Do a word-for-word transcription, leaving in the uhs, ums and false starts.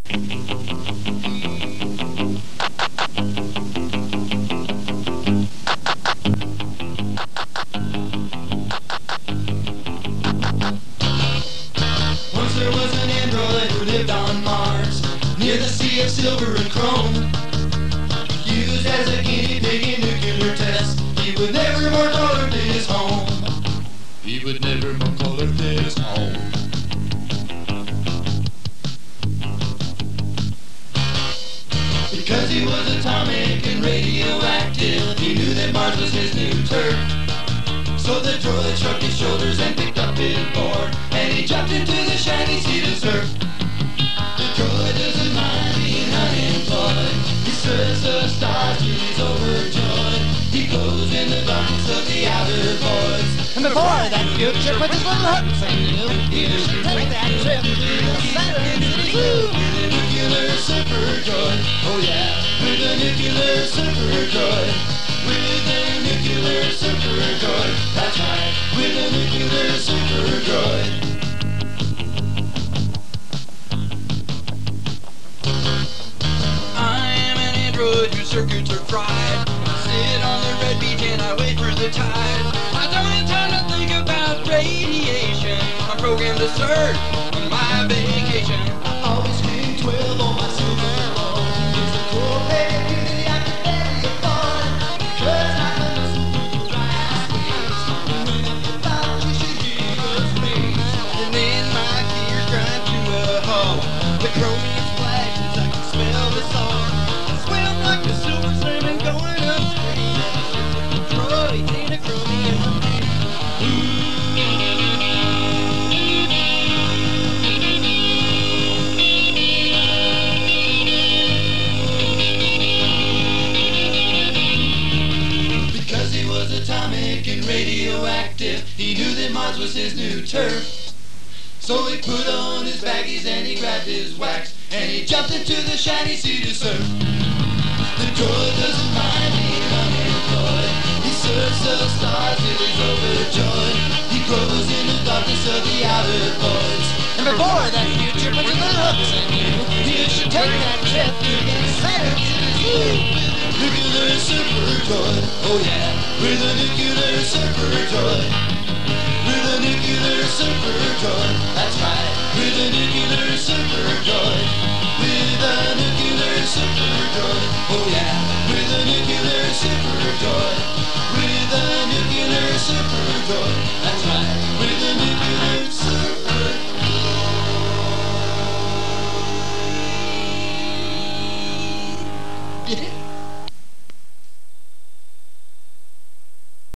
Once there was an android who lived on Mars, near the sea of silver and chrome. Used as a guinea pig in nuclear tests, he would never more call Earth his home. He would never more call Earth his home. Because he was atomic and radioactive, he knew that Mars was his new turf. So the droid shrugged his shoulders and picked up his board, and he jumped into the shiny sea to surf. The droid doesn't mind being unemployed. He serves the stars till he's overjoyed. He goes in the darkness of the outer voids. And before that future with his little hooks and you, you should take that trip to the Saturn City Zoo. With a nuclear super droid, oh yeah, with a nuclear super droid. With a nuclear super droid, that's right, with a nuclear super droid. I am an android whose circuits are fried. I sit on the red beach and I wait for the tide. I don't have time to think about radiation. I'm programmed to surf on my vacation. I always swing twelve on my silver ball. It's a cool activity I can barely afford. Cause I'm a super dry space. And when I get out, you should hear the space. And then my gears grind to a halt. The chromium splashes, I can smell the salt. I swim like the silver salmon going upstream. And the droids in a chromium. Because he was atomic and radioactive, he knew that Mars was his new turf. So he put on his baggies and he grabbed his wax, and he jumped into the shiny sea to surf. The droid doesn't mind being unemployed. He surfs the stars till he's overjoyed. He grows in the darkness of the outer voids. And before that future with his little hooks and you, you should take that trip to the Saturn City Zoo. Nuclear super droid, oh yeah, with a nuclear super droid. With a nuclear super droid, that's right, with a nuclear super droid. With a nuclear super droid, oh yeah, with a nuclear super droid. With a nuclear super droid, that's right, with a nuclear super droid. Yeah.